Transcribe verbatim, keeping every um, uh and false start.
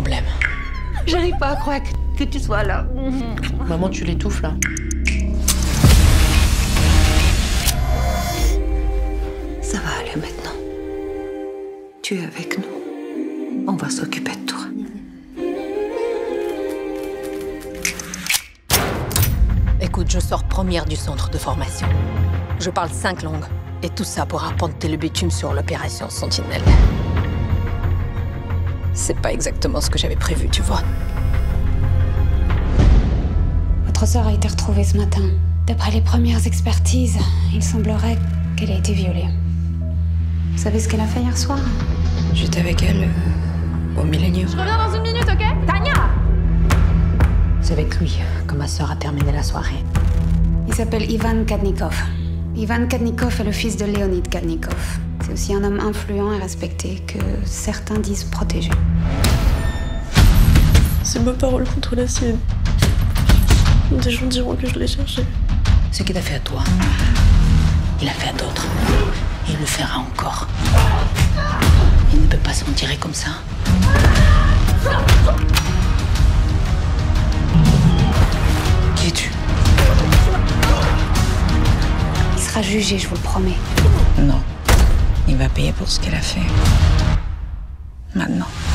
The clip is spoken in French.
problème? J'arrive pas à croire que, que tu sois là. Maman, tu l'étouffes, là. Ça va aller maintenant. Tu es avec nous. On va s'occuper de toi. Écoute, je sors première du centre de formation. Je parle cinq langues. Et tout ça pour apporter le bitume sur l'opération Sentinelle. C'est pas exactement ce que j'avais prévu, tu vois. Votre sœur a été retrouvée ce matin. D'après les premières expertises, il semblerait qu'elle ait été violée. Vous savez ce qu'elle a fait hier soir? J'étais avec elle euh, au Millennium. Je reviens dans une minute, ok? Tania! C'est avec lui que ma sœur a terminé la soirée. Il s'appelle Ivan Kadnikov. Ivan Kadnikov est le fils de Leonid Kadnikov. C'est aussi un homme influent et respecté que certains disent protégé. C'est ma parole contre la sienne. Des gens diront que je l'ai cherché. Ce qu'il a fait à toi, il a fait à d'autres. Et il le fera encore. Il ne peut pas s'en tirer comme ça. Qui es-tu? Il sera jugé, je vous le promets. Non. Il va payer pour ce qu'elle a fait. Maintenant.